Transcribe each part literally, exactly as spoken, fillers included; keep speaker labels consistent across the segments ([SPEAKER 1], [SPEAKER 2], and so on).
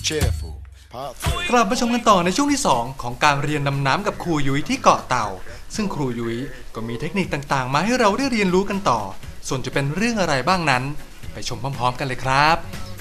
[SPEAKER 1] กลับมาชมกันต่อในช่วงที่สองของการเรียนดำน้ำกับครูยุ้ยที่เกาะเต่าซึ่งครูยุ้ยก็มีเทคนิคต่างๆมาให้เราได้เรียนรู้กันต่อส่วนจะเป็นเรื่องอะไรบ้างนั้นไปชมพร้อมๆกันเลยครับ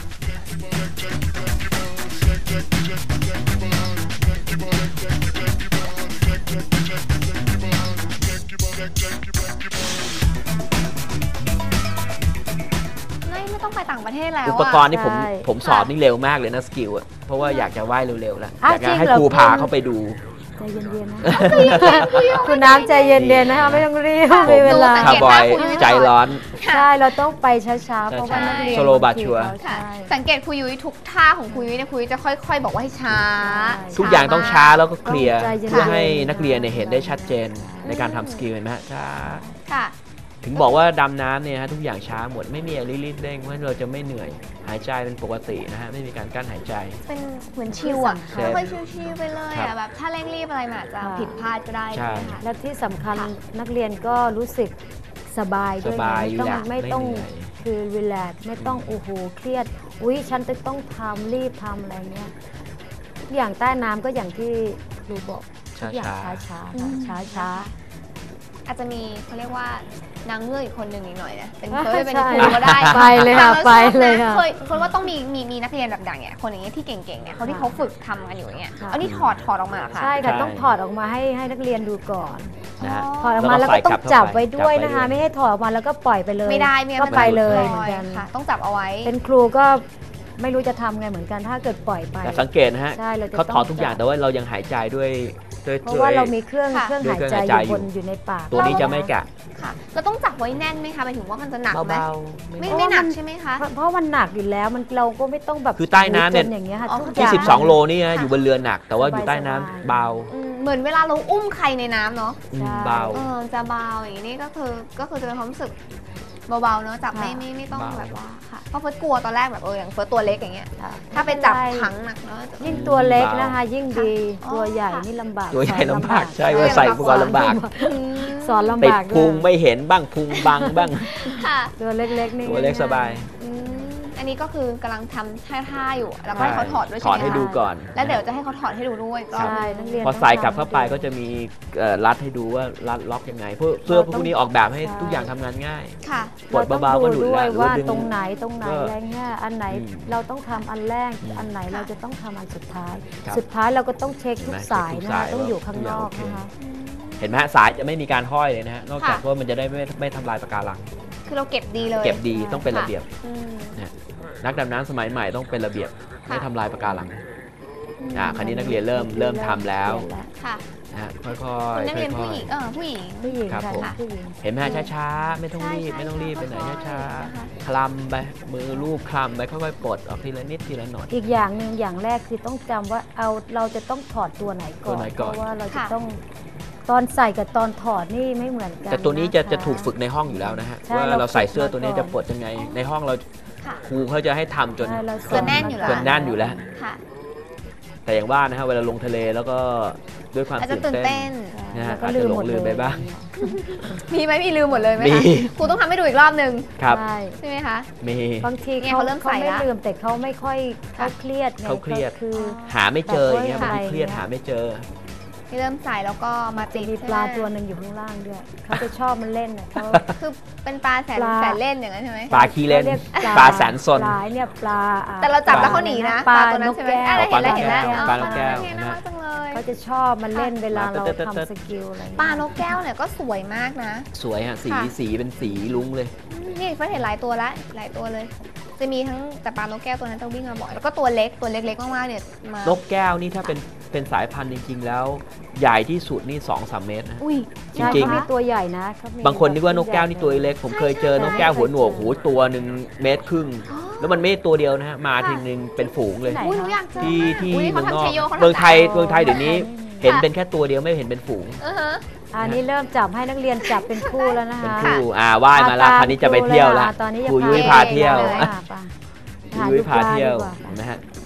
[SPEAKER 2] ไม่ต้องไปต่างประเทศแล้ว
[SPEAKER 3] อุปกรณ์ที่ผมผมสอบนี่เร็วมากเลยนะสกิลอ่ะเพราะว่าอยากจะว่ายเร็วๆแล้วอยากจะให้ครูพาเข้าไปดู
[SPEAKER 4] ใจเย็นๆนะคุณน้ำใจเย็นๆนะคะไม่ต้องรีบมีเวลา
[SPEAKER 3] คาร์บอยใจร้อน
[SPEAKER 4] ใช่เราต้องไปช้าๆเพราะว่านักเรียน
[SPEAKER 3] โซโลบาชัว
[SPEAKER 2] สังเกตครูยุ้ยทุกท่าของครูยุ้ยเนี่ยครูยุ้ยจะค่อยๆบอกว่าให้ช้า
[SPEAKER 3] ทุกอย่างต้องช้าแล้วก็เคลียร์เพื่อให้นักเรียนเห็นได้ชัดเจนในการทำสกิลเห็นไหมฮะช้าถึงบอกว่าดำน้ำเนี่ยฮะทุกอย่างช้าหมดไม่มีอะไรรีบเร่งเพราะเราจะไม่เหนื่อยหายใจเป็นปกตินะฮะไม่มีการกั้นหายใจ
[SPEAKER 2] เป็นเหมือนชิลอ่ะค่อยๆชิลๆไปเลยอ่ะแบบถ้าเร่งรีบอะไรมันอาจจะผิดพลาดก็ได้ใช่ไหมคะ
[SPEAKER 4] และที่สำคัญนักเรียนก็รู้สึกสบายด้วยไม่ต้องไม่ต้องคือรีแลกซ์ไม่ต้องโอ้โหเครียดอุ้ยฉันจะต้องทำรีบทำอะไรเงี้ยอย่างใต้น้ำก็อย่างที่ครูบอกทุกอย่างช้าช้าช้าช้า
[SPEAKER 2] อาจจะมีเขาเรียกว่านางเงือกอีกคนหนึ่งอีกหน่อยนะเป็นเคยเป็นครูก็ได้
[SPEAKER 4] ไปเลยค่ะไปเลยค่ะ
[SPEAKER 2] เคยคนว่าต้องมีมีมีนักเรียนแบบดังเนี่ยคนอย่างเงี้ยที่เก่งๆเนี่ยเขาที่เขาฝึกทำกันอยู่เนี่ยอันนี้ถอดถอดออกมาค่ะ
[SPEAKER 4] ใช่ค่ะต้องถอดออกมาให้ให้นักเรียนดูก่อนถอดออกมาแล้วก็ต้องจับไว้ด้วยนะคะไม่ให้ถอดออกมาแล้วก็ปล่อยไปเลย
[SPEAKER 2] ไม่ได้
[SPEAKER 4] ก็ไปเลยเหมือนกัน
[SPEAKER 2] ค่ะต้องจับเอาไว้
[SPEAKER 4] เป็นครูก็ไม่รู้จะทำไงเหมือนกันถ้าเกิดปล่อยไป
[SPEAKER 3] แต่สังเกตนะฮะเขาถอดทุกอย่างแต่ว่าเรายังหายใจด้วย
[SPEAKER 4] เพราะว่าเรามีเครื่องเครื่องหายใจอยู่บนอยู่ในปาก
[SPEAKER 3] ตัวนี้จะไม่แกะ
[SPEAKER 2] ค่ะเราต้องจับไว้แน่นไหมคะหมายถึงว่ามันจะหนักไหมไม่ไม่หนักใช่ไหมคะ
[SPEAKER 4] เพราะมันหนักอยู่แล้วมันเราก็ไม่ต้องแบบ
[SPEAKER 3] คือใต้น้ำเนี่ยที่สิบสองโลนี่อยู่บนเรือหนักแต่ว่าอยู่ใต้น้ำเบา
[SPEAKER 2] เหมือนเวลาเราอุ้มใครในน้ำเนาะ
[SPEAKER 3] เบา
[SPEAKER 2] จะเบาอย่างนี้ก็คือก็คือจะเป็นความรู้สึกเบาๆเนอะจับไม่ไม่ไม่ต้องแบบว่าค่ะเพราะเฟิร์สกลัวตอนแรกแบบเอออย่างเฟิร์สตัวเล็กอย่างเงี้ยถ้าไปจับถังหนักเนอะ
[SPEAKER 4] ยิ่งตัวเล็กนะคะยิ่งดีตัวใหญ่นี่ลำบาก
[SPEAKER 3] ตัวใหญ่ลำบากใช่ว่าใส่อุปกรณ์ลำบาก
[SPEAKER 4] สอนลำบาก
[SPEAKER 3] ติดพุงไม่เห็นบ้างพุงบังบ้าง
[SPEAKER 4] ตัวเล็กๆนี่
[SPEAKER 3] ตัวเล็กสบาย
[SPEAKER 2] อันนี้ก็คือกำลังทำท่าๆอยู่แล้วก็ให้เขาถอดด้วยใช่
[SPEAKER 3] ไหม
[SPEAKER 2] ถอด
[SPEAKER 3] ให้ดูก่อน
[SPEAKER 2] แล้วเดี๋ยวจะให้เขาถอดให้ดูด้วย
[SPEAKER 4] ใช่
[SPEAKER 3] พอใส่กลับเข้าไปก็จะมีรัดให้ดูว่ารัดล็อกยังไงเพื่อเสื้อพวกนี้ออกแบบให้ทุกอย่างทำงานง่าย
[SPEAKER 2] ค่ะ
[SPEAKER 3] ปลดเบาๆก็ดู
[SPEAKER 4] ด้วยว่าตรงไหนตรงไหนอะไรเงี้ยอันไหนเราต้องทำอันแรกอันไหนเราจะต้องทำอันสุดท้ายสุดท้ายเราก็ต้องเช็คทุกสายนะคะต้องอยู่ข้างนอกนะคะ
[SPEAKER 3] เห็นไหมฮะสายจะไม่มีการห้อยเลยนะฮะนอกจากว่ามันจะได้ไม่ไม่ทำลายปะการัง
[SPEAKER 2] คือเราเก็บดีเลย
[SPEAKER 3] เก็บดีต้องเป็นระเบียบนักดำน้ำสมัยใหม่ต้องเป็นระเบียบไม่ทำลายปะการังอ่าคราวนี้นักเรียนเริ่มเริ่มทำแล้ว
[SPEAKER 2] ค่ะ
[SPEAKER 3] นะฮะค่อยๆ
[SPEAKER 2] นักเรียนผู้หญิงเออผู้หญิง
[SPEAKER 4] ผู้หญิง
[SPEAKER 3] ครับผมเห็นไหมช้าๆไม่ต้องรีบไม่ต้องรีบไปไหนช้าๆคลำไปมือลูบคลำไปค่อยๆปลดออกทีละนิดทีละหน่อย
[SPEAKER 4] อีกอย่างหนึ่งอย่างแรกคือต้องจำว่าเอาเราจะต้องถอดตัวไหนก่อนเพราะว่าเราจะต้องตอนใส่กับตอนถอดนี่ไม่เหมือนกัน
[SPEAKER 3] แต่ตัวนี้จะจะถูกฝึกในห้องอยู่แล้วนะฮะว่าเราใส่เสื้อตัวนี้จะปลดยังไงในห้องเราครูเขาจะให้ทำจน
[SPEAKER 2] จนแน่นอยู่แล้ว
[SPEAKER 3] จนแน่นอยู่แล้วแต่อย่างว่านะฮะเวลาลงทะเลแล้วก็ด้วยความ
[SPEAKER 2] ตื่นเต้น
[SPEAKER 3] นะฮะอาจจะหลงลืมไปบ้าง
[SPEAKER 2] มีไหมมีลืมหมดเลยไหมคะครูต้องทำให้ดูอีกรอบนึง
[SPEAKER 3] ครับ
[SPEAKER 2] ใช่ไหมคะ
[SPEAKER 3] มี
[SPEAKER 4] บางทีเขาเริ่มเขาไม่ลืมแต่เขาไม่ค่อยเขาเครียดไง
[SPEAKER 3] เขาเครียดคือหาไม่เจออย่างเงี้ยบางทีเครียดหาไม่เจอ
[SPEAKER 2] ที่เริ่มใส่แล้วก็มาติด
[SPEAKER 4] มีปลาตัวหนึ่งอยู่ข้างล่างด้วยเขาจะชอบมันเล่นอ่ะเขา
[SPEAKER 2] คือเป็นปลาแสนแสนเล่นอย่างนั้นใช่ไหม
[SPEAKER 3] ปลาขี้เล่นปลาแสนซน
[SPEAKER 4] ปลาเนี่ยปลา
[SPEAKER 2] แต่เราจับแล้วเขาหนีนะ
[SPEAKER 4] ปลา
[SPEAKER 2] ตัวนั้นใช่ไหม
[SPEAKER 3] ปลานก
[SPEAKER 2] แก้ว
[SPEAKER 3] ปลานกแก้ว
[SPEAKER 4] เขาจะชอบมันเล่นเวลาเราทำสกิลอะไร
[SPEAKER 2] ปลานกแก้วเนี่ยก็สวยมากนะ
[SPEAKER 3] สวยฮะสีสีเป็นสีลุ้งเลย
[SPEAKER 2] นี่เฟิร์สเห็นหลายตัวแล้วหลายตัวเลยจะมีทั้งแต่ปลานกแก้วตัวนั้นจะวิ่งมาบ่อยแล้วก็ตัวเล็กตัวเล็กๆมากๆเนี่ย
[SPEAKER 3] นกแก้วนี่ถ้าเป็นเป็นสายพันธุ์จริงๆแล้วใหญ่ที่สุดนี่ สองถึงสาม เมตรนะ
[SPEAKER 4] จริงๆมีตัวใหญ่นะ
[SPEAKER 3] บางคนนึกว่านกแก้วนี่ตัวเล็กผมเคยเจอนกแก้วหัวหนวกหูตัวหนึ่งเมตรครึ่งแล้วมันไม่ตัวเดียวนะฮะมาทีนึงเป็นฝูงเลยที่ที่เมืองนอกเมืองไทยเมืองไทยเดี๋ยวนี้เห็นเป็นแค่ตัวเดียวไม่เห็นเป็นฝูง
[SPEAKER 4] อันนี้เริ่มจับให้นักเรียนจับเป็นคู่แล้วนะคะ
[SPEAKER 3] เป็นคู่อ่าว่ายมาแล้วคราวนี้จะไปเที่ยวแล้วครูยุ้ยพาเที่ยวครูยุ้ยพาเที่ยวนะฮะ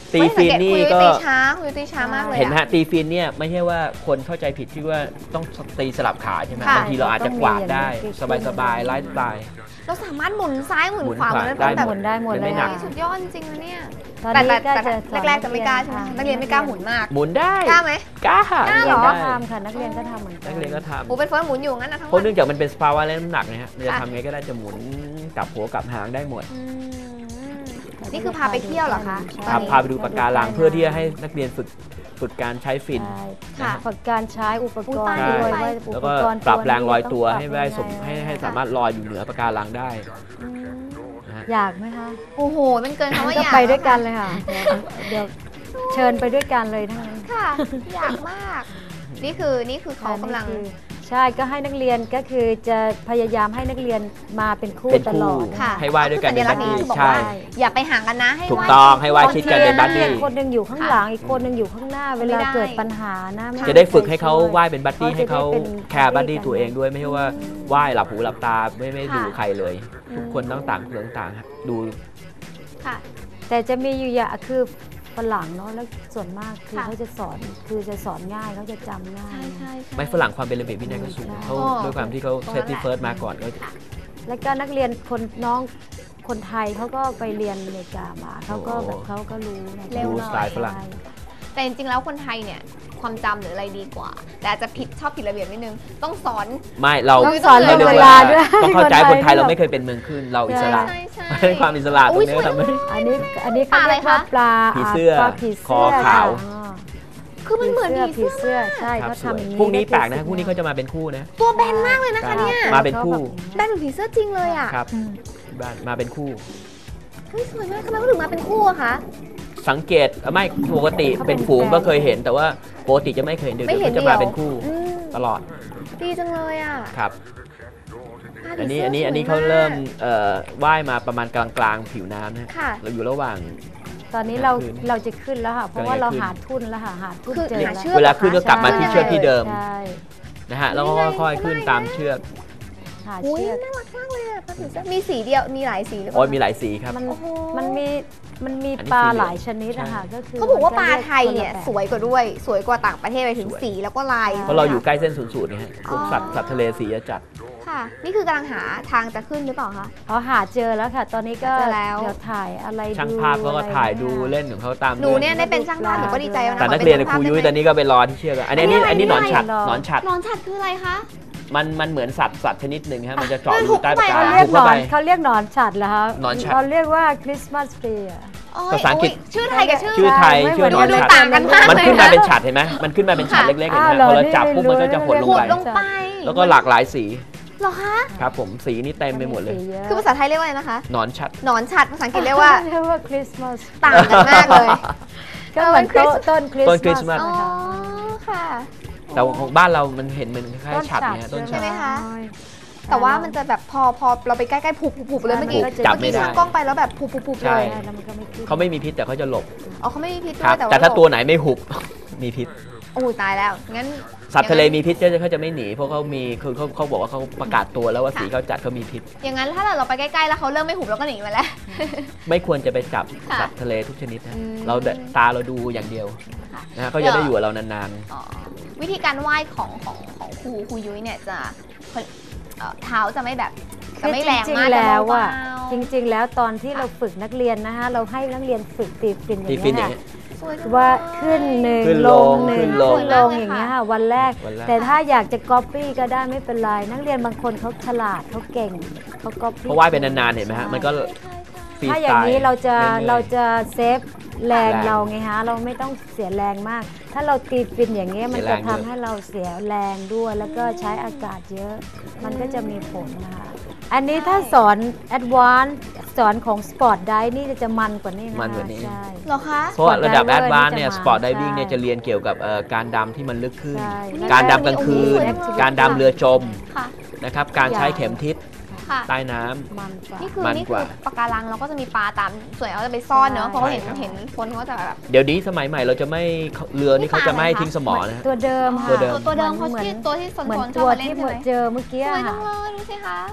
[SPEAKER 3] ตีฟินนี่ก็
[SPEAKER 2] ตีช้าคุยตีช้ามากเลย
[SPEAKER 3] เห็นไหมฮะตีฟินเนี่ยไม่ใช่ว่าคนเข้าใจผิดที่ว่าต้องตีสลับขาใช่ไหมบางทีเราอาจจะกวาดได้สบายๆไลฟ์สไตล์
[SPEAKER 2] เราสามารถหมุนซ้ายหมุนขวา
[SPEAKER 4] ได้หมุนได้หมดเลย
[SPEAKER 2] สุดยอดจริงๆเนี่ย
[SPEAKER 4] แต่
[SPEAKER 2] แต่
[SPEAKER 4] แต่
[SPEAKER 2] แต่แรกๆจะไม่กล้าใช่ไหมนักเรียนไม่กล้าหมุนมาก
[SPEAKER 3] หมุนได้
[SPEAKER 2] กล้าไหม
[SPEAKER 3] กล้าก
[SPEAKER 2] ล้าเหรอ
[SPEAKER 4] ก็ทำค่ะนักเรียนก็ทำเหมือนกัน
[SPEAKER 3] นักเรียนก็ทำ
[SPEAKER 2] โอ้เป็นเฟิร์สหมุนอยู่งั้นนะทั้ง
[SPEAKER 3] เพราะ
[SPEAKER 2] วัน
[SPEAKER 3] เนื่องจากมันเป็นสภาวะและน้ำหนักนะฮะจะทำไงก็ได้จะหมุนกลับหัวกลับหางได้หมด
[SPEAKER 2] นี่คือพาไปเที่ยวเหรอคะ
[SPEAKER 3] พาพาไปดูปะการังเพื่อที่จะให้นักเรียนฝึกฝึกการใช้ฟิน
[SPEAKER 2] ค่ะ
[SPEAKER 4] ฝึกการใช้อุปกรณ์
[SPEAKER 3] ใช่
[SPEAKER 4] ด้วยว่าอุ
[SPEAKER 3] แล้ว
[SPEAKER 4] ป
[SPEAKER 3] ก็
[SPEAKER 4] กรณ์
[SPEAKER 3] ปรับแรงลอยตัว
[SPEAKER 4] ต้ง
[SPEAKER 3] ให้
[SPEAKER 4] ปรับ
[SPEAKER 3] ได้สม
[SPEAKER 4] ยังไง
[SPEAKER 3] ให้ให้สามารถลอยอยู่เหนือปะการังได้นะฮะ
[SPEAKER 4] อยากไหมคะ
[SPEAKER 2] โอ้โหมันเกินคำว่า
[SPEAKER 4] ก็
[SPEAKER 2] อยาก
[SPEAKER 4] ไปด้วยกันเลยค่ะเดี๋ยวเชิญไปด้วยกันเลยทั้งนั้น
[SPEAKER 2] ค่ะอยากมาก นี่คือนี่คือเขากำลัง
[SPEAKER 4] ใช่ก็ให้นักเรียนก็คือจะพยายามให้นักเรียนมาเป็นคู่
[SPEAKER 3] เป็น
[SPEAKER 4] ต
[SPEAKER 3] คู่
[SPEAKER 4] ลอด
[SPEAKER 2] ค่ะ
[SPEAKER 3] ให้ว่ายด้วยกันเป็นบัดดี้
[SPEAKER 2] คือบอก
[SPEAKER 3] ใช่
[SPEAKER 2] ว่าอย่าไปห่างกันนะให้
[SPEAKER 3] ถูก
[SPEAKER 2] ว่าย
[SPEAKER 3] ต้องให้ว่ายชิดกันเป็นบัด
[SPEAKER 4] เรีย
[SPEAKER 3] ดี้
[SPEAKER 4] นคนหนึ่งอยู่ข้างหลังอีกคนหนึ่งอยู่ข้างหน้าเวลาเกิดปัญหานะม่
[SPEAKER 3] จะได้ฝึกให้เขาว่ายเป็นบัดดี้
[SPEAKER 4] เขาจะ
[SPEAKER 3] ให้เขา
[SPEAKER 4] ได้เป็น
[SPEAKER 3] แคร์บัดดี้ตัวเองด้วยไม่ใช่ว่าว่ายหลับหูหลับตาไม่ไม่ดูใครเลย
[SPEAKER 2] อืม
[SPEAKER 3] ทุกคนต้องต่างคนต่างดู
[SPEAKER 2] ค่ะ
[SPEAKER 4] แต่จะมีอยู่อย่างคือฝรั่งเนาะแล้วส่วนมากคือ
[SPEAKER 2] ค่ะ
[SPEAKER 4] เขาจะสอนคือจะสอนง่ายเขาจะจำง่าย
[SPEAKER 2] ใช่ใช่ใช่
[SPEAKER 3] ไม่ฝรั่งความเป็นระเบียบวินัยก็สูง
[SPEAKER 4] ใช่
[SPEAKER 3] เขา
[SPEAKER 2] โอ้
[SPEAKER 3] ด้วยความที่เขา
[SPEAKER 2] ตรง
[SPEAKER 3] เซ
[SPEAKER 2] นั้
[SPEAKER 3] ฟ
[SPEAKER 2] น
[SPEAKER 3] ตี้
[SPEAKER 2] แหละ
[SPEAKER 3] เฟิร์สมาก่อนก็
[SPEAKER 4] แล้วก็นักเรียนคนน้องคนไทยเขาก็ไปเรียนอเมริกามาเขาก็แบบเขาก็รู้นะ
[SPEAKER 2] เร็ว
[SPEAKER 3] ดู
[SPEAKER 2] หน่อย
[SPEAKER 3] สไตล์ฝรั่ง
[SPEAKER 2] แต่จริงๆแล้วคนไทยเนี่ยความจำหรืออะไรดีกว่า แต่อาจจะผิดชอบผิดระเบียบนิดนึงต้องสอน
[SPEAKER 3] ไม่เรา
[SPEAKER 4] ต้องสอน
[SPEAKER 3] เขาเรียก
[SPEAKER 4] เว
[SPEAKER 3] ว่า
[SPEAKER 4] ลาด้วย
[SPEAKER 3] ต้องเข้าใจ
[SPEAKER 4] คนไทย
[SPEAKER 3] คนไทยเรา
[SPEAKER 4] แบบ
[SPEAKER 3] ไม่เคยเป็นเมืองขึ้นเราอิสระ
[SPEAKER 2] ใช่ใช่
[SPEAKER 3] เป็นความอิสระตรงนี้
[SPEAKER 2] อุ๊ย
[SPEAKER 3] ทำให้
[SPEAKER 4] อันนี้อันนี้เขาเรียกว่าปลา
[SPEAKER 3] ผีเสื้อ
[SPEAKER 4] ปลาผีเสื้
[SPEAKER 3] คอขาว
[SPEAKER 4] อ๋อ
[SPEAKER 2] คือมันเหมือน
[SPEAKER 4] ผี
[SPEAKER 2] ผี
[SPEAKER 4] เสื้
[SPEAKER 2] เสื้
[SPEAKER 4] อ
[SPEAKER 2] อ
[SPEAKER 4] ผีเสื้อใช่
[SPEAKER 3] ครับ
[SPEAKER 4] เขา
[SPEAKER 3] สวย
[SPEAKER 4] ทำอย่างนี้
[SPEAKER 3] พวกนี้
[SPEAKER 4] ได้
[SPEAKER 3] แปลกนะ
[SPEAKER 4] ผี
[SPEAKER 3] พวกนี้เขาจะมาเป็นคู่นะ
[SPEAKER 2] ตัวแบนมากเลยนะคะเนี่ย
[SPEAKER 3] มาเป็นคู่
[SPEAKER 2] แบนเหมือนผีเสื้อจริงเลยอ่ะ
[SPEAKER 3] ครับที่บ้านมาเป็นคู่
[SPEAKER 2] เฮ้ยสวยมากทำไมเขาถึงมาเป็นคู่อะคะ
[SPEAKER 3] สังเกตเอ่อไม่ปกติเป็นฝูงก็เคยเห็น แต่ว่าปกติจะไม่เคยเห็นเดี๋ยว
[SPEAKER 2] ไม่เห็น
[SPEAKER 3] เขาจะมาเป็นคู่
[SPEAKER 2] อืม
[SPEAKER 3] ตลอด
[SPEAKER 2] ดีจังเลยอ่ะ
[SPEAKER 3] ครับ
[SPEAKER 2] ภาพ
[SPEAKER 3] อันนี้
[SPEAKER 2] ผีสื้
[SPEAKER 3] อันนี้อันนี้
[SPEAKER 2] สวย
[SPEAKER 3] เขา
[SPEAKER 2] มก
[SPEAKER 3] เริ่มเอ่อว่ายมาประมาณกลางกลางๆผิวน้ำนะ
[SPEAKER 2] ค่ะ
[SPEAKER 3] เราอยู่ระหว่าง
[SPEAKER 4] ตอนนี้เรา
[SPEAKER 3] ขึ้น
[SPEAKER 4] เราจะขึ้นแล้วค่ะ เพราะว่าเราหาทุนแล้วค่ะหาทุน
[SPEAKER 2] คือ
[SPEAKER 4] เจอ
[SPEAKER 2] หา
[SPEAKER 4] แล้ว
[SPEAKER 2] เชือก
[SPEAKER 3] เวลาขึ้นก็กลับมาที่
[SPEAKER 2] ใช่
[SPEAKER 3] เชือกที่เดิม
[SPEAKER 4] ใช่
[SPEAKER 3] นะฮะแล้วก็ค่อยๆขึ้นตามเชือก
[SPEAKER 4] หา
[SPEAKER 2] อุ้ย
[SPEAKER 4] เชือก
[SPEAKER 2] น่ารักมากเลยอะภาพผีเสื้อมีสีเดียวมีหลายสีหรือเป
[SPEAKER 3] โอ้ย
[SPEAKER 2] ล่า
[SPEAKER 3] มีหลายสีครับ
[SPEAKER 4] มัน
[SPEAKER 2] โอ้โห
[SPEAKER 4] มันมีมันมี
[SPEAKER 3] อันนี้
[SPEAKER 4] ปลา
[SPEAKER 3] สีเหลือง
[SPEAKER 4] หลายชนิดนะคะก็คือ
[SPEAKER 2] เขาบอกว่าปลาไทย
[SPEAKER 4] มั
[SPEAKER 2] เนี่ย
[SPEAKER 4] จะ
[SPEAKER 2] สวยกว่าด้วย สวยกว่าต่างประเทศไปถึง
[SPEAKER 3] สวย
[SPEAKER 2] สีแล้วก็ลาย
[SPEAKER 3] เพราะเราอยู่ใกล้เส้นศูนย์สูตรเนี่ยฮะพวก
[SPEAKER 2] อ๋อ
[SPEAKER 3] สัตว์สัตว์ทะเลสีจะจัด
[SPEAKER 2] ค่ะ นี่คือกำลังหาทางจะขึ้นหรือเปล่าคะ
[SPEAKER 4] อ๋อหาเจอแล้วค่ะ ตอนนี้ก็
[SPEAKER 2] หาเจอแล้ว
[SPEAKER 4] เดี๋ยวถ่ายอะไร
[SPEAKER 3] ช่าง
[SPEAKER 4] ดู
[SPEAKER 3] ภาพเขาก็
[SPEAKER 4] อะไร
[SPEAKER 3] ถ่ายดู
[SPEAKER 4] เ
[SPEAKER 3] เล่นของเขาตาม
[SPEAKER 2] หนู
[SPEAKER 3] รื่อง
[SPEAKER 2] เนี่ยได้เป็นช่างภาพหนูก็ดีใจแล้วนะ
[SPEAKER 3] แต่นัก
[SPEAKER 2] ขอ
[SPEAKER 3] เรียน
[SPEAKER 2] ป็
[SPEAKER 3] กับครู
[SPEAKER 2] ช่างภาพ
[SPEAKER 3] ยุ้ย
[SPEAKER 2] ได้ไหม
[SPEAKER 3] ตอนนี้ก็ไปรอที่เชือกอะอันนี้
[SPEAKER 2] อั
[SPEAKER 3] อั
[SPEAKER 2] น
[SPEAKER 3] น
[SPEAKER 2] นี้
[SPEAKER 3] นี้
[SPEAKER 2] อะไร
[SPEAKER 3] อันนี้หนอนฉัด
[SPEAKER 4] รอ
[SPEAKER 3] หนอนฉัด
[SPEAKER 2] หนอนฉัดคืออะไรคะ
[SPEAKER 3] มันมันเหมือนสัตว์สัตว์ชนิดหนึ่งฮะมันจะเจาะ
[SPEAKER 2] มัน
[SPEAKER 3] อ
[SPEAKER 2] ถู
[SPEAKER 3] ยู่
[SPEAKER 2] ก
[SPEAKER 3] ใต้ปากกา
[SPEAKER 4] เขาเรียก
[SPEAKER 3] ถูก
[SPEAKER 4] หน
[SPEAKER 3] เข้า
[SPEAKER 4] อ
[SPEAKER 3] ไป
[SPEAKER 4] นเขาเรียกหนอนฉัดเหรอคะ
[SPEAKER 3] หนอนฉัด
[SPEAKER 4] เราเรียกว่าคริสต์มาสทรีอะ
[SPEAKER 2] โอ้ย
[SPEAKER 3] ภาษาอังกฤษ
[SPEAKER 2] โยชื่อไทยกับชื่อ
[SPEAKER 3] ชื่อไทย
[SPEAKER 4] ไม่
[SPEAKER 3] ชื่อหนอน
[SPEAKER 2] ดู
[SPEAKER 3] ฉัด
[SPEAKER 2] ต่างกันมาก
[SPEAKER 3] มัน
[SPEAKER 2] เลย
[SPEAKER 3] ขึ้นมา
[SPEAKER 2] นะ
[SPEAKER 3] เป็นฉัดเห็นไหมมันขึ้นมาเป็นฉัด
[SPEAKER 2] ค่ะ
[SPEAKER 3] เล็กๆเห็นไหม
[SPEAKER 4] อ้าวเหรอ
[SPEAKER 3] พอเราจับ
[SPEAKER 4] นี่
[SPEAKER 3] ปุ๊บ
[SPEAKER 4] ไม่
[SPEAKER 3] มันก็จะหดลง
[SPEAKER 2] ขุ
[SPEAKER 3] ไป
[SPEAKER 2] ดลงไป
[SPEAKER 3] แล้วก็หลากหลายสี
[SPEAKER 2] เหรอคะ
[SPEAKER 3] ครับผมสีนี่เต็มไปหมดเลย
[SPEAKER 4] สีอะ
[SPEAKER 2] คือภาษาไทยเรียกว่าอะไรนะคะ
[SPEAKER 3] หนอนฉัด
[SPEAKER 2] หนอนฉัดภาษาอังกฤษเรียกว่า
[SPEAKER 4] เรียกว่าคริสต์มาส
[SPEAKER 2] ต่างกันมากเลย
[SPEAKER 4] ก็เหมือนโต๊ะต้นคริส
[SPEAKER 3] ต้นคริส
[SPEAKER 4] ต์
[SPEAKER 3] ต์มา
[SPEAKER 4] มา
[SPEAKER 3] ส
[SPEAKER 4] ส
[SPEAKER 2] อ๋อ
[SPEAKER 4] นะคะ
[SPEAKER 2] ค่ะ
[SPEAKER 3] แต่ของบ้านเรามันเห็นมันคล้ายๆฉัดเนี่ยต้น
[SPEAKER 2] ใช่
[SPEAKER 3] ฉัด
[SPEAKER 2] ไหมคะ แต่ว่ามันจะแบบพอพอเราไปใกล้ๆผุบผุบเลยเมื่อกี้
[SPEAKER 3] จับ
[SPEAKER 2] เมื่อ
[SPEAKER 3] ไม่
[SPEAKER 2] กี้
[SPEAKER 3] ได้
[SPEAKER 2] ช่างกล้องไปแล้วแบบผุบผุบผุบ
[SPEAKER 3] ใช่
[SPEAKER 2] เลย
[SPEAKER 4] แล้วมันก็ไม่ขึ้น
[SPEAKER 3] เขาไม่มีพิษแต่เขาจะหลบ
[SPEAKER 2] อ๋อเขาไม่มีพิษ
[SPEAKER 3] ค
[SPEAKER 2] ด้
[SPEAKER 3] รั
[SPEAKER 2] ว
[SPEAKER 3] บ
[SPEAKER 2] ยแต่ว่า
[SPEAKER 3] แต่ถ้าตัวไหนไม่หุบ มีพิษ
[SPEAKER 2] โอ้ยตายแล้วงั้น
[SPEAKER 3] สัตว์ทะเลมีพิษเขาจะเขาจะไม่หนีเพราะเขามีคือเขาเขาบอกว่าเขาประกาศตัวแล้วว่าสีเขาจัดเขามีพิษ
[SPEAKER 2] อย่างนั้นถ้าเราไปใกล้ๆแล้วเขาเริ่มไม่หุบเราก็หนีไปแล้ว
[SPEAKER 3] ไม่ควรจะไปจับ
[SPEAKER 2] ค่ะ
[SPEAKER 3] สัตว์ทะเลทุกชนิดนะ
[SPEAKER 2] อืม
[SPEAKER 3] เราตาเราดูอย่างเดียว
[SPEAKER 2] ค่ะ
[SPEAKER 3] นะฮะเขาจะได้อยู่กับเรานาน
[SPEAKER 2] อ๋อวิธีการไหว้ของของของครูครูยุ้ยเนี่ยจะเอ่อเท้าจะไม่แบบจะ
[SPEAKER 4] คือ
[SPEAKER 2] ไม่
[SPEAKER 4] จ
[SPEAKER 2] แรง
[SPEAKER 4] ริง
[SPEAKER 2] มาก
[SPEAKER 4] ๆ
[SPEAKER 2] จะ
[SPEAKER 4] แล้ว
[SPEAKER 2] เบา
[SPEAKER 4] อะ
[SPEAKER 2] ๆ
[SPEAKER 4] จริง ๆ แล้วตอนที่เราฝึกนักเรียนนะคะเราให้นักเรียนฝึกตีฟินอ
[SPEAKER 3] ๆตี
[SPEAKER 4] ย่าง
[SPEAKER 3] ฟินอ
[SPEAKER 4] เงี้
[SPEAKER 3] ย่าย งเงี้ย
[SPEAKER 2] สวยจัง
[SPEAKER 4] ว่า
[SPEAKER 2] เลย
[SPEAKER 4] ขึ้นหนึ่ง
[SPEAKER 3] ขึ้น
[SPEAKER 4] ล
[SPEAKER 3] ล
[SPEAKER 4] ง
[SPEAKER 3] ง
[SPEAKER 4] หนึ่
[SPEAKER 3] ขึ้
[SPEAKER 4] ง
[SPEAKER 3] นลง
[SPEAKER 4] ขึ้นลงอย่างเงี้ยค่ะวันแรก
[SPEAKER 3] วันแรก
[SPEAKER 4] แต่ถ้าอยากจะก๊อปปี้ก็ได้ไม่เป็นไร นักเรียนบางคนเขาฉลาดเขาเก่งเขาก๊อปปี้
[SPEAKER 3] เพราะว่ายไปนานๆเห็นไหมฮะมันก็ฟรี
[SPEAKER 4] ถ้า
[SPEAKER 3] ส
[SPEAKER 4] อ
[SPEAKER 3] ไต
[SPEAKER 4] ย่าง
[SPEAKER 3] ล์
[SPEAKER 4] นี้เราจะ
[SPEAKER 3] ไม่หนื่อย
[SPEAKER 4] เราจะเซฟแรง
[SPEAKER 3] แรง
[SPEAKER 4] เราไงฮะเราไม่ต้องเสียแรงมาก ถ้าเราตีฟินอย่างเงี้ยมัน
[SPEAKER 3] เสียแร
[SPEAKER 4] จะ
[SPEAKER 3] ง
[SPEAKER 4] ทำ
[SPEAKER 3] ด้วย
[SPEAKER 4] ให้เราเสียแรงด้วย แล้วก็ใช้อากาศเยอะ มันก็จะมีผลนะคะอันนี้ถ้าสอนแอดวานซ์สอนของสปอร์ตไดนี่จะมันกว่านี้นะคะ
[SPEAKER 3] มันกว่านี้
[SPEAKER 4] ใช่
[SPEAKER 2] เหรอคะ
[SPEAKER 3] เพราะว่าระดับ
[SPEAKER 4] Sport
[SPEAKER 3] แอ
[SPEAKER 4] diver
[SPEAKER 3] ดวานซ์เนี่ย
[SPEAKER 4] นี่
[SPEAKER 3] ส
[SPEAKER 4] จะ
[SPEAKER 3] ปอร์ต
[SPEAKER 4] มา
[SPEAKER 3] ไดวิ่งเนี่ย
[SPEAKER 4] ใช่
[SPEAKER 3] จะเรียนเกี่ยวกับเอ่อการดำที่มันลึกขึ้น
[SPEAKER 4] ใช่
[SPEAKER 3] การดำกลางคืน
[SPEAKER 2] แล้วก็
[SPEAKER 3] การดำเรือจม
[SPEAKER 2] ค่ะ
[SPEAKER 3] นะครับการใช้เข็มทิศ
[SPEAKER 2] ค่ะ
[SPEAKER 3] ใต้น้ำ
[SPEAKER 4] มันกว่า
[SPEAKER 2] นี่คือ
[SPEAKER 3] มัน
[SPEAKER 2] นี่
[SPEAKER 3] ก
[SPEAKER 2] คือ
[SPEAKER 3] ว่า
[SPEAKER 2] ปะการังเราก็จะมีปลาตามส่วนใหญ่เขาจะไปซ่อนเนอะ
[SPEAKER 4] ใช่
[SPEAKER 2] เพราะเขาเห็น
[SPEAKER 3] ใช่ครับ
[SPEAKER 2] เห็นคนเขาจะแบบ
[SPEAKER 3] เดี๋ยวนี้สมัยใหม่เราจะไม่เรือนี่เขาจะไม่ให้ทิ้งสมอนะฮะ
[SPEAKER 4] ตัวเดิมค่ะ
[SPEAKER 3] ตัวเดิม
[SPEAKER 2] ตัวเดิมเขา
[SPEAKER 4] หมือน
[SPEAKER 2] ที่ตัวที่สน
[SPEAKER 4] เหมือน
[SPEAKER 2] ๆช
[SPEAKER 4] ตั
[SPEAKER 2] อบ
[SPEAKER 4] ว
[SPEAKER 2] มาเล่น
[SPEAKER 4] ที่
[SPEAKER 2] ใช่ไหม
[SPEAKER 4] เจอเมื่อกี้
[SPEAKER 2] สวยจั
[SPEAKER 4] ค่ะ
[SPEAKER 2] งเลยดูสิคะ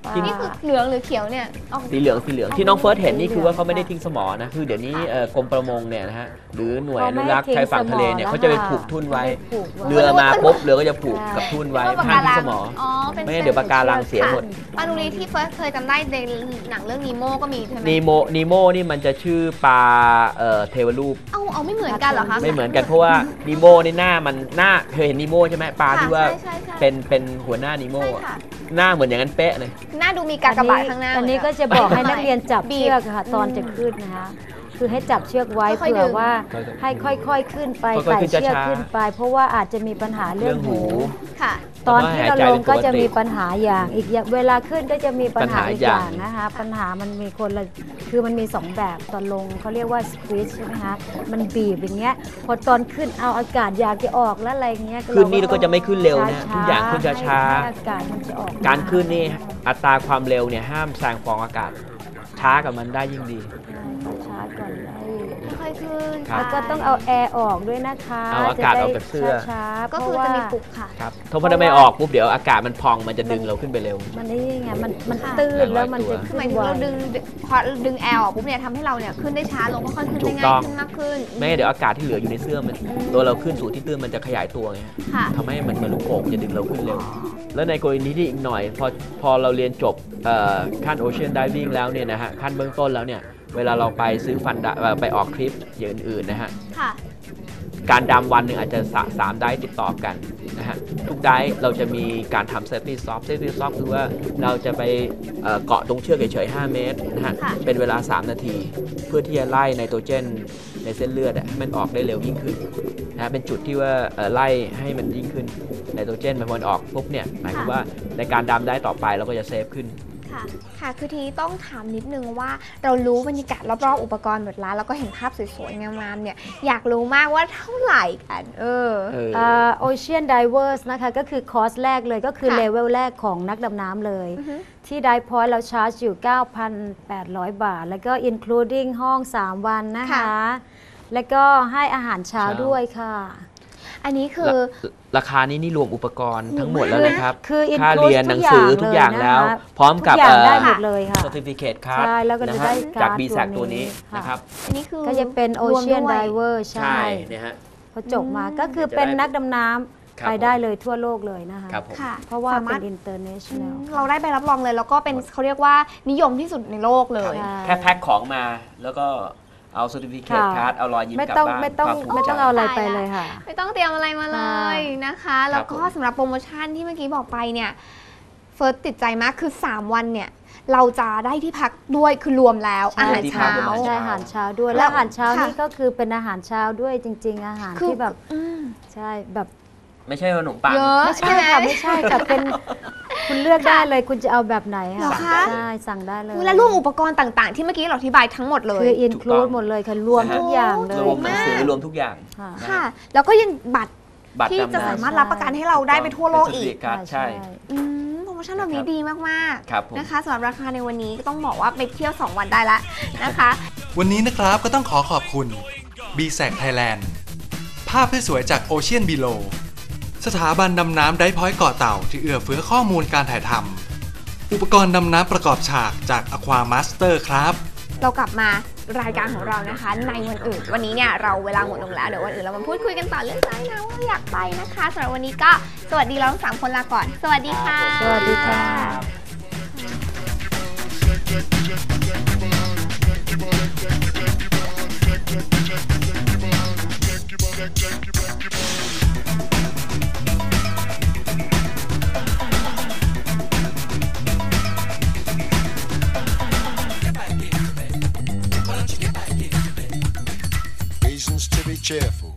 [SPEAKER 2] นี่คือเหลืองหรือเขียวเนี่ย
[SPEAKER 3] สีเหลืองสีเหลืองที่น้องเฟิร์สเห็นนี่คือว่าเขาไม่ได้ทิ้งสมอนะคือเดี๋ยวนี้กรมประมงเนี่ยนะฮะหรือหน่วยอนุรักษ์ชายฝั่งทะเลเนี่ยเขาจะไปผูกทุ่นไว้เรือมาปุ๊บเรือก็จะผูกกับทุ่นไว้ห้ามทิ้งสมอไม่งั้นเดี๋ยวปะการังเสียหมด
[SPEAKER 2] ปลานูรีที่เฟิร์สเคยจำได้ในหนังเรื่องนีโม่ก็มีใช่ไหม
[SPEAKER 3] นีโมนีโมนี่มันจะชื่อปลาเทวรูป
[SPEAKER 2] เอาเอาไม่เหมือนกันเหรอคะ
[SPEAKER 3] ไม่เหมือนกันเพราะว่านีโมในหน้ามันหน้าเคยเห็นนีโมใช่ไหมปลาที่ว่าเป็นเป็นหัวหน้านีโมหน้าเหมือนอย่างนั้นเป๊ะเลย
[SPEAKER 2] หน้าดูมีกากบาทข้างหน้า
[SPEAKER 4] อันนี้ก็จะบอกให้นักเรียนจับเชือกค่ะตอนจะขึ้นนะคะคือให้จับเชือกไว้เผื่อว่าให้ค่อยๆขึ้นไปไต่เชือกขึ้นไปเพราะว่าอาจจะมีปัญหาเรื่องหู
[SPEAKER 2] ค่ะ
[SPEAKER 4] ตอนที่เราลงก็จะมีปัญหาอย่างอีกเวลาขึ้นก็จะมีปัญหาอีกอย่างนะคะปัญหามันมีคนละคือมันมีสองแบบตอนลงเขาเรียกว่าสควีชใช่ไหมคะมันบีบอย่างเงี้ยพอตอนขึ้นเอาอากาศอยากจะออกแล้วอะไรเงี้ย
[SPEAKER 3] ขึ้นนี่ก็จะไม่ขึ้นเร็วนะทุกอย่างขึ้นช้า
[SPEAKER 4] อากาศมันจะออก
[SPEAKER 3] การขึ้นนี่อัตราความเร็วเนี่ยห้ามแซงฟองอากาศช้ากับมันได้ยิ่งดี
[SPEAKER 4] ช้าก่อนเลย
[SPEAKER 2] ค่อยขึ้น
[SPEAKER 4] แล้วก็ต้องเอาแอร์ออกด้วยนะคะ
[SPEAKER 3] เอาอากาศออกจากเสื้อ
[SPEAKER 4] ช้า
[SPEAKER 2] ก็คือจะมีปลุกค่ะ
[SPEAKER 3] ครับถ้าพอไม่ออกปุ๊บเดี๋ยวอากาศมันพองมันจะดึงเราขึ้นไปเร็ว
[SPEAKER 4] มันนี่ไงมันมันตื้นแล้วมันจะ
[SPEAKER 2] คือหมายถึงเราดึงพอดึงแอร์ออกปุ๊บเนี่ยทำให้เราเนี่ยขึ้นได้ช้าลงก็ค่อยขึ้นได้ง่ายขึ้นมากขึ้น
[SPEAKER 3] ไม่เดี๋ยวอากาศที่เหลืออยู่ในเสื้อมันตัวเราขึ้นสู่ที่ตื้นมันจะขยายตัวไงทำให้มันเหมือนลูกโป่งจะดึงเราขึ้นเร็วแล้วในกรณีที่อีกหน่อยพอพอเราเรียนจบขั้นโอเชียนไดวิ่งแล้วเนี่ยนะฮะขั้นเบื้องต้นแล้วเนี่ยเวลาเราไปซื้อฟันไปออกทริปอย่างอื่นๆนะฮะการดำวันหนึ่งอาจจะสามได้ติดต่อกันนะฮะทุกได้เราจะมีการทำเซฟตี้ซอฟเซฟตี้ซอฟคือว่าเราจะไปเกาะตรงเชือกเฉยๆห้าเมตรนะฮะเป็นเวลาสามนาทีเพื่อที่จะไล่ไนโตรเจนในเส้นเลือดให้มันออกได้เร็วยิ่งขึ้นนะเป็นจุดที่ว่าไล่ให้มันยิ่งขึ้นไนโตรเจนมันออกปุ๊บเนี่ยหมายความว่าในการดำได้ต่อไปเราก็จะเซฟขึ้น
[SPEAKER 2] ค่ะค่ะคือทีต้องถามนิดนึงว่าเรารู้บรรยากาศรอบๆอุปกรณ์หมดแล้วแล้วก็เห็นภาพสวยๆงามๆเนี่ยอยากรู้มากว่าเท่าไหร่กันเออ
[SPEAKER 4] โอเชียนไดเวอร์สนะคะก็คือคอร์สแรกเลยก็คือเลเวลแรกของนักดำน้ำเลยที่ไดพอยต์เราชาร์จอยู่ เก้าพันแปดร้อย บาทแล้วก็ including ห้องสามวันนะคะแล้วก็ให้อาหารเช้าด้วยค่ะ
[SPEAKER 2] อันนี้คือ
[SPEAKER 3] ราคานี้นี่รวมอุปกรณ์ทั้งหมดแล้วนะครับค่าเรียนหนังสือทุกอย่างแล้วพร้อมกับ
[SPEAKER 4] ได้หมดเลยค่ะ
[SPEAKER 3] certificate ครับ
[SPEAKER 4] ใช่แล้วก็จะได้
[SPEAKER 3] จาก บี แซค ตัวนี้นะครับ
[SPEAKER 2] อันนี้คือ
[SPEAKER 4] ก็จะเป็น Ocean Diver
[SPEAKER 3] ใช่เนี่ยฮะ
[SPEAKER 4] พอจบมาก็คือเป็นนักดำน้ำไปได้เลยทั่วโลกเลยนะคะเพราะว่าเป็น international
[SPEAKER 2] เราได้ใบรับรองเลยแล้วก็เป็นเขาเรียกว่านิยมที่สุดในโลกเลย
[SPEAKER 3] แค่แพ็คของมาแล้วก็เอา certificate card เอารอยยิ้มกลับบ้าน
[SPEAKER 4] ไม่ต้องไม่ต้องเอาอะไรไปเลยค่ะ
[SPEAKER 2] ไม่ต้องเตรียมอะไรมาเลยนะคะแล้วก็สำหรับโปรโมชั่นที่เมื่อกี้บอกไปเนี่ยเฟิร์สติดใจมากคือสามวันเนี่ยเราจะได้ที่พักด้วยคือรวมแล้วอาหารเช้า
[SPEAKER 4] ใช่อาหารเช้าด้วยแล้วอาหารเช้านี่ก็คือเป็นอาหารเช้าด้วยจริงๆอาหารที่แบบใช่แบบ
[SPEAKER 3] ไม่ใช่ขนมปัง
[SPEAKER 4] ไม่ใช่ค่ะไม่ใช่แต่เป็นคุณเลือกได้เลยคุณจะเอาแบบไหนค่ะใช่สั่งได้เลย
[SPEAKER 2] และรวมอุปกรณ์ต่างๆที่เมื่อกี้เราอธิบายทั้งหมดเลย
[SPEAKER 4] คืออินคลูดหมดเลยค่ะรวมทุกอย่างเลย
[SPEAKER 3] รวมหนังสือรวมทุกอย่าง
[SPEAKER 2] ค่ะแล้วก็ยังบัตรที่จะสามารถรับประกันให้เราได้ไปทั่วโลกอีก
[SPEAKER 3] ใช่
[SPEAKER 2] โปรโมชั่นแบบนี้ดีมากๆนะคะสำหรับราคาในวันนี้ก็ต้องบอกว่าไปเที่ยวสองวันได้แล้วนะคะ
[SPEAKER 1] วันนี้นะครับก็ต้องขอขอบคุณ บี แซค Thailand ภาพสวยจาก Ocean Belowสถาบันดำน้ำไดพอยต์เกาะเต่าที่เอื้อเฟื้อข้อมูลการถ่ายทำอุปกรณ์ดำน้ำประกอบฉากจาก Aqua Master ครับ
[SPEAKER 2] เรากลับมารายการของเรานะคะในวันอื่นวันนี้เนี่ยเราเวลาหมดลงแล้วเดี๋ยววันอื่นเรามาพูดคุยกันต่อเรื่องใจนะว่าอยากไปนะคะสำหรับวันนี้ก็สวัสดีเราทั้งสามคนลาก่อนสวัสดีค่ะ
[SPEAKER 4] สวัสดีค่ะ
[SPEAKER 5] To be cheerful.